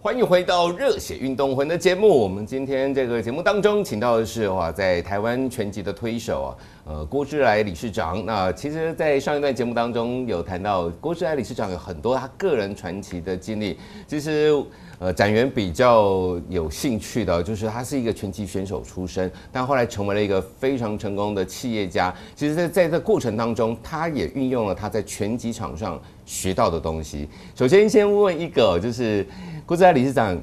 欢迎回到热血运动魂的节目。我们今天这个节目当中，请到的是在台湾拳击的推手郭志来理事长。那其实，在上一段节目当中有谈到郭志来理事长有很多他个人传奇的经历。其实，展元比较有兴趣的，就是他是一个拳击选手出身，但后来成为了一个非常成功的企业家。其实，在这过程当中，他也运用了他在拳击场上学到的东西。首先，先问一个，就是郭志来理事长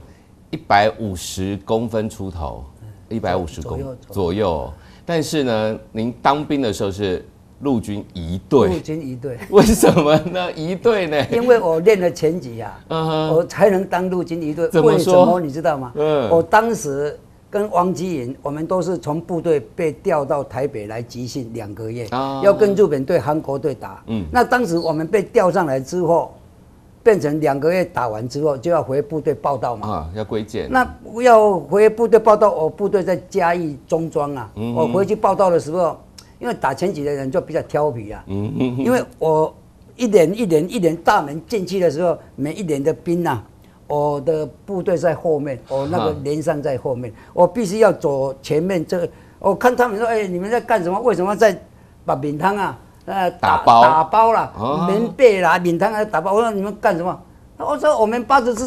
150公分出头，150公左右。但是呢，您当兵的时候是陆军一队。 陆军一队， 为什么呢？一队呢？ 因为我练了拳击啊，我才能当陆军一队。为什么你知道吗？我当时跟王基云，我们都是从部队被调到台北来集训2个月，要跟日本队、韩国队打。那当时我们被调上来之后，变成2个月打完之后就要回部队报到嘛， 要归建。 那要回部队报到，我部队在嘉义中庄啊，我回去报到的时候，因为打拳击的人就比较挑皮啊，因为我一连大门进去的时候，每一连的兵啊，我的部队在后面，我那个连上在后面，我必须要走前面。我看他们说，你们在干什么？为什么在把面汤啊？打包啦，棉被啦，面汤啊打包。我说你们干什么？我说我们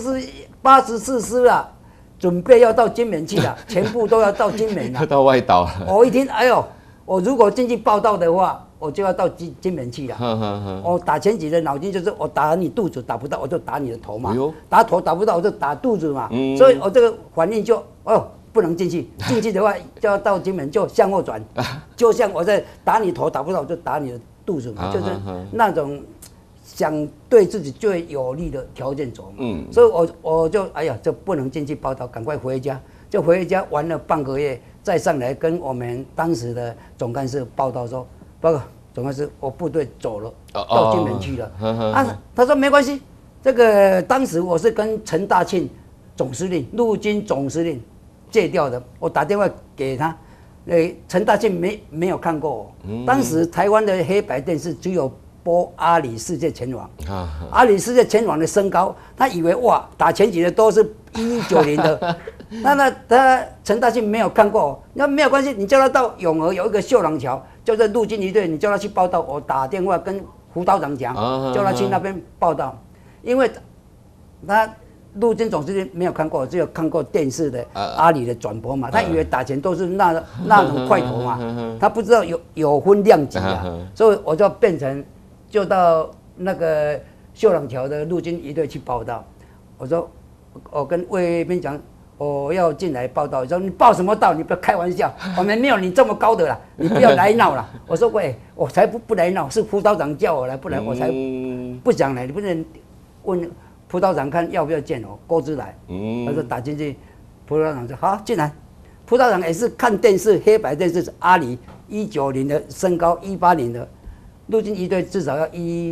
84师啦，准备要到金门去了，全部都要到金门了， 要到外岛了。 我一听，哎呦，我如果进去报道的话，我就要到金门去了。我打拳击的脑筋就是，我打你肚子打不到，我就打你的头嘛。打头打不到，我就打肚子嘛。所以我这个反应就不能进去，进去的话就要到金门，就向后转，就像我在打你头打不到，我就打你的肚子嘛，就是那种想对自己最有利的条件走嘛。所以我就就不能进去报道，赶快回家，就回家玩了半个月，再上来跟我们当时的总干事报道说，报告总干事，我部队走了，到金门去了。他说没关系，这个当时我是跟陈大庆总司令，陆军总司令借调的，我打电话给他，陈大庆没有看过我。当时台湾的黑白电视只有播阿里世界拳王，阿里世界拳王的身高，他以为打拳击的都是1190的，他陈大庆没有看过我，那没有关系，你叫他到永和有一个秀朗桥，就在陆军一队，你叫他去报道，我打电话跟胡道长讲，叫他去那边报道，因为他陆军总司令没有看过，只有看过电视的阿里的转播嘛，他以为打拳都是那种块头嘛，他不知道有分量级啊，所以我就变成就到那个秀朗桥的陆军一队去报道。我说我跟卫兵讲，我要进来报道。说你报什么道？你不要开玩笑，我们没有你这么高的啦，你不要来闹啦。我说我才不来闹，是副道长叫我来，不然我才不想来。你不能问副道长看要不要见我，郭志来。他说打进去，副道长说好进来。副道长也是看电视，黑白电视是阿里190的身高，180的，陆军一队至少要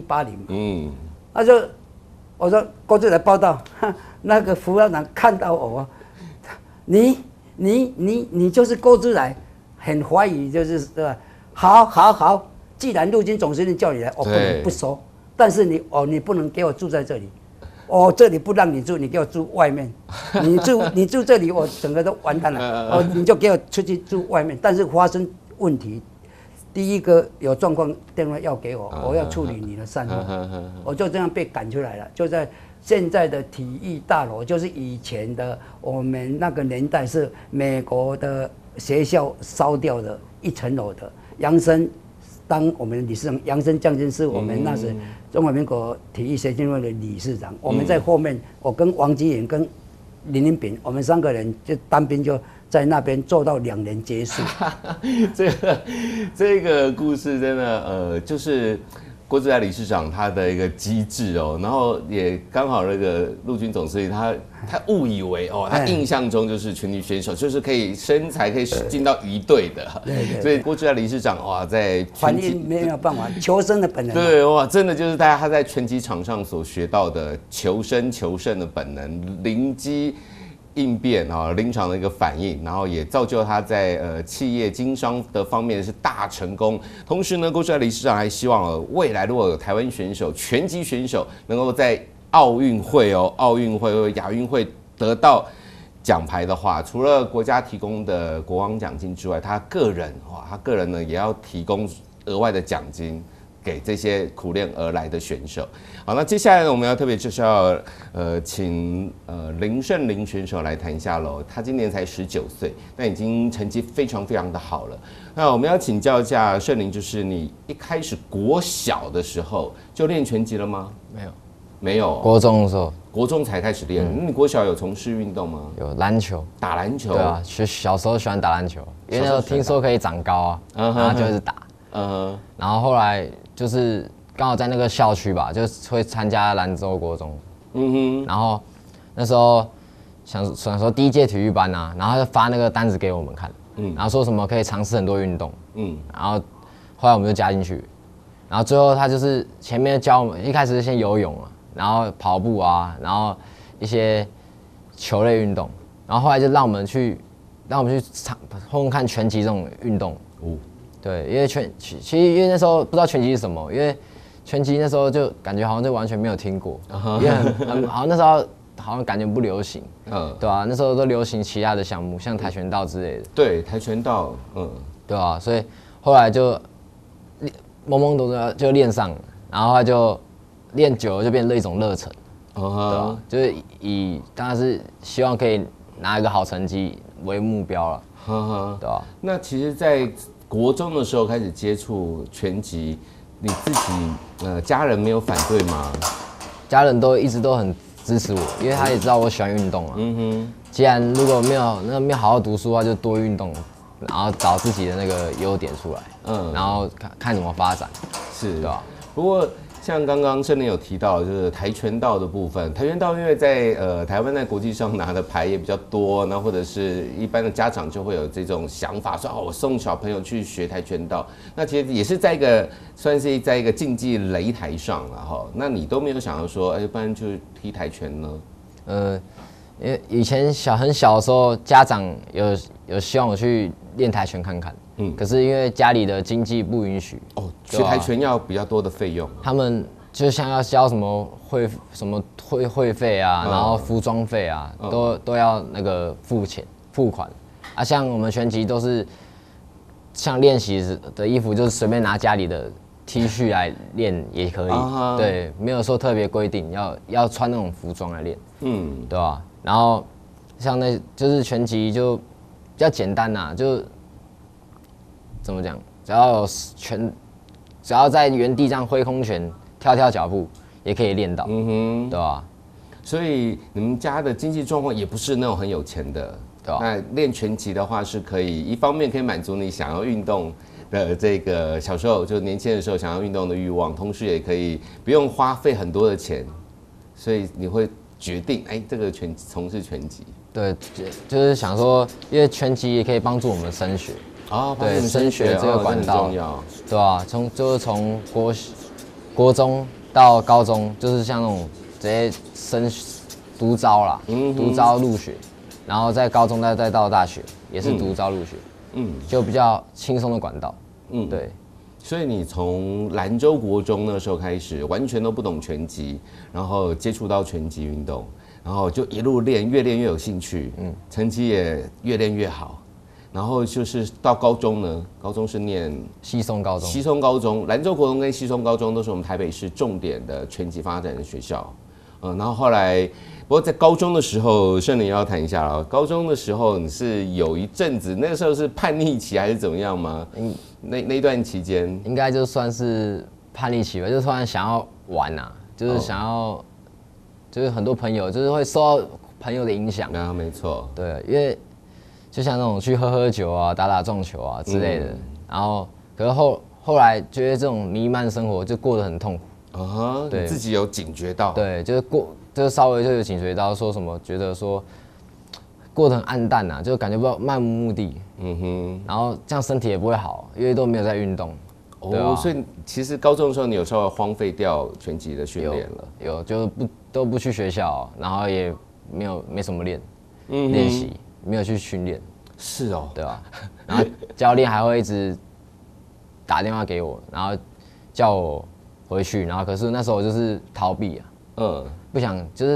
180。我说郭志来报道，那个副道长看到我，你就是郭志来，很怀疑就是对吧？好，既然陆军总司令叫你来，我不收，但是你不能给我住在这里。这里不让你住，你给我住外面。你住这里，我整个都完蛋了。你就给我出去住外面。但是发生问题，第一个有状况电话要给我，我要处理你的善后。我就这样被赶出来了，就在现在的体育大楼，就是以前的我们那个年代是美国的学校烧掉的1层楼的。杨生当我们理事长，杨生将军是我们那时中华民国体育协进会的理事长。我们在后面，我跟王基云跟林林炳，我们3个人就单兵就在那边做到2年结束。 这个故事真的就是郭志来理事长他的一个机智哦，然后也刚好那个陆军总司令他误以为他印象中就是拳击选手，就是可以身材可以进到一队的，所以郭志来理事长在反应没有办法，求生的本能。 对真的就是他在拳击场上所学到的求生求胜的本能，灵机应变临场的一个反应，然后也造就他在企业经商的方面是大成功。同时呢，郭志来理事长还希望未来如果有台湾选手、拳击选手能够在奥运会、亚运会得到奖牌的话，除了国家提供的国王奖金之外，他个人呢也要提供额外的奖金给这些苦练而来的选手。好，那接下来呢，我们要特别就是要请林胜麟选手来谈一下喽。他今年才19岁，那已经成绩非常非常的好了。那我们要请教一下胜麟，就是你一开始国小的时候就练拳击了吗？没有， 国中的时候， 国中才开始练。你国小有从事运动吗？ 有篮球， 打篮球。 对啊，小时候喜欢打篮球，因为那时候听说可以长高啊，然后就一直打。然后后来就是刚好在那个校区吧，就会参加兰州国中。然后那时候想说第一届体育班啊，然后他就发那个单子给我们看，然后说什么可以尝试很多运动，然后后来我们就加进去，然后最后他就是前面教我们，一开始是先游泳啊，然后跑步啊，然后一些球类运动，然后后来就让我们去碰看拳击这种运动。对，因为其实因为那时候不知道拳击是什么，因为拳击那时候就感觉好像就完全没有听过，因为好像那时候好像感觉不流行，对啊，那时候都流行其他的项目，像跆拳道之类的。 对，跆拳道， 对啊，所以后来就懵懵懂懂就练上了，然后他就练久了就变成一种热忱，对吧？就是当然是希望可以拿一个好成绩为目标了，对吧？ 那其实，在国中的时候开始接触拳击，你自己家人没有反对吗？ 家人都一直都很支持我，因为他也知道我喜欢运动啊。既然如果没有好好读书的话，就多运动，然后找自己的那个优点出来，然后看怎么发展， 是， 对吧？ 不过像刚刚胜麟有提到，就是跆拳道的部分。跆拳道因为在台湾在国际上拿的牌也比较多，那或者是一般的家长就会有这种想法，说我送小朋友去学跆拳道。那其实也是算是在一个竞技擂台上了哈。那你都没有想要说，不然就踢跆拳呢？ 因为以前很小的时候，家长有希望我去练跆拳看看，可是因为家里的经济不允许， 学跆拳要比较多的费用， 他们就像要交什么会费啊，然后服装费啊，都要那个付款啊。像我们拳击都是像练习的衣服，就是随便拿家里的 T 恤来练也可以，对，没有说特别规定要穿那种服装来练，对吧？然后像就是拳击就比较简单呐，就怎么讲，只要在原地这样挥空拳、跳脚步，也可以练到，对吧？ 所以你们家的经济状况也不是那种很有钱的，对吧？那练拳击的话是可以，一方面可以满足你想要运动的这个小时候就年轻的时候想要运动的欲望，同时也可以不用花费很多的钱，所以你会决定这个从事拳击。对， 就是想说，因为拳击也可以帮助我们升学。对，升学这个管道，对吧？从国中到高中，就是像那种直接独招啦，独招入学，然后在高中再到大学也是独招入学，就比较轻松的管道，对。 所以你从兰州国中那时候开始，完全都不懂拳击，然后接触到拳击运动，然后就一路练，越练越有兴趣，成绩也越练越好。然后就是到高中呢，高中是念西松高中。 西松高中、兰州国中跟西松高中都是我们台北市重点的拳击发展的学校。然后后来，不过在高中的时候，胜麟要谈一下了。高中的时候你是有一阵子，那个时候是叛逆期还是怎么样吗？那段期间应该就算是叛逆期吧，就突然想要玩啊，就是想要，就是很多朋友就是会受到朋友的影响啊，没错， 对，因为就像那种去喝酒啊、打撞球啊之类的，然后可是后来觉得这种弥漫生活就过得很痛苦。 对，自己有警觉到， 对，就是稍微就有警觉到，说什么觉得说过得很暗淡啊，就感觉不到漫无目的，然后这样身体也不会好，因为都没有在运动。 所以其实高中的时候你有稍微荒废掉拳击的训练了， 有，就都不去学校，然后也没什么练习，没有去训练。 是哦， 对吧？然后教练还会一直打电话给我，然后叫我回去，然后可是那时候我就是逃避啊，不想就是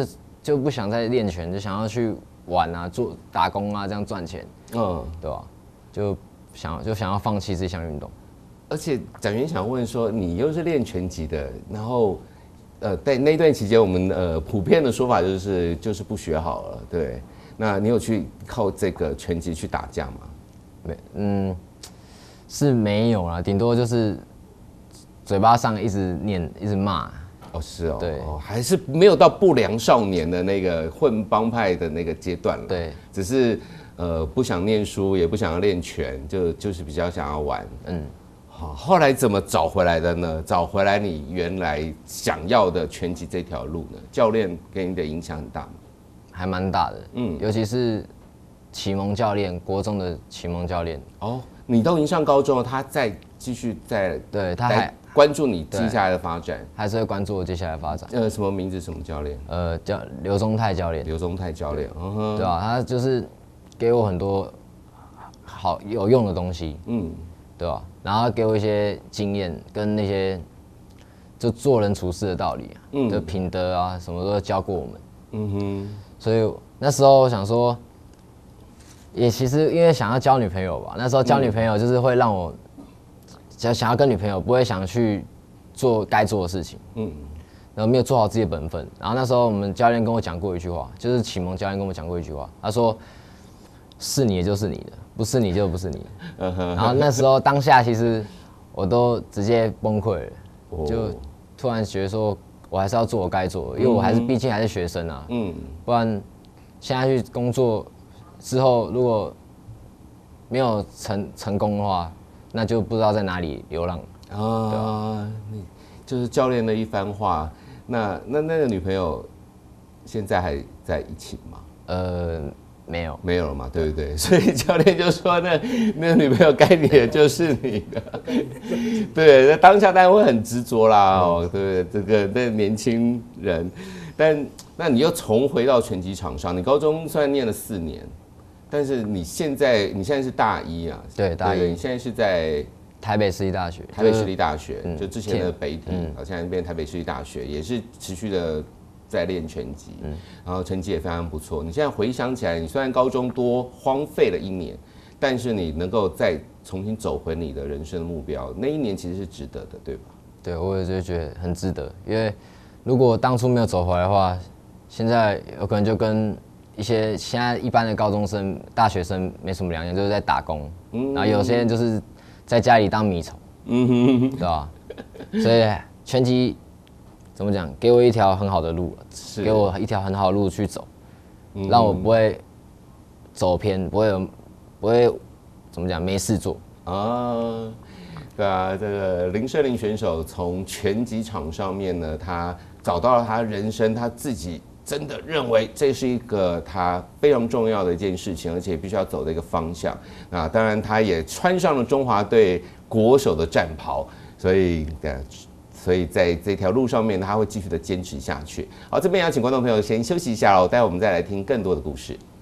就不想再练拳，就想要去玩啊，做打工啊，这样赚钱，对吧？就想要放弃这项运动。 而且展元想问说，你又是练拳击的，然后在那段期间，我们普遍的说法就是不学好了，对。那你有去靠这个拳击去打架吗？ 是没有啦，顶多就是嘴巴上一直念，一直骂。 哦，是哦， 对， 还是没有到不良少年的那个混帮派的那个阶段了。 对， 只是不想念书，也不想要练拳，就是比较想要玩。好，后来怎么找回来的呢？找回来你原来想要的拳击这条路呢？教练给你的影响很大吗？ 还蛮大的，尤其是启蒙教练，国中的启蒙教练。 哦，你都已经上高中了，他再继续对，他还关注你接下来的发展， 还是会关注我接下来的发展。 什么名字？什么教练？ 叫刘宗泰教练。 刘宗泰教练， 对吧？他就是给我很多好有用的东西，对吧？然后给我一些经验跟那些就做人处事的道理的品德啊，什么都教过我们。所以那时候我想说，也其实因为想要交女朋友吧，那时候交女朋友就是会让我想要跟女朋友，不会想去做该做的事情，然后没有做好自己的本分。然后那时候我们教练跟我讲过一句话，就是启蒙教练跟我讲过一句话，他说：“是你的就是你的，不是你就不是你的。”然后那时候当下其实我都直接崩溃了，就突然觉得说，我还是要做我该做的，因为我毕竟还是学生啊，不然现在去工作之后，如果没有成功的话，那就不知道在哪里流浪啊。 就是教练的一番话，那个女朋友现在还在一起吗？ 没有了嘛，对不对？所以教练就说那个女朋友该你的就是你的，对，那当下当然会很执着啦，对，这个那年轻人，但那你又重回到拳击场上，你高中虽然念了4年，但是你现在是大一啊， 对，大一， 你现在是在台北市立大学， 台北市立大学，就之前的北体，现在变台北市立大学，也是持续的在练拳击，然后成绩也非常不错。你现在回想起来，你虽然高中多荒废了1年，但是你能够再重新走回你的人生的目标，那1年其实是值得的，对吧？ 对，我也就觉得很值得，因为如果当初没有走回来的话，现在有可能就跟一些现在一般的高中生、大学生没什么两样，就是在打工，然后有些人就是在家里当米虫，对吧？所以拳击怎么讲，给我一条很好的路，给我一条很好的路去走，让我不会走偏，不会怎么讲没事做啊。对啊，这个林胜麟选手从拳击场上面呢，他找到了他人生他自己真的认为这是一个他非常重要的一件事情，而且必须要走的一个方向。那当然，他也穿上了中华队国手的战袍，所以在这条路上面，他会继续的坚持下去。好，这边要请观众朋友先休息一下喽，待会我们再来听更多的故事。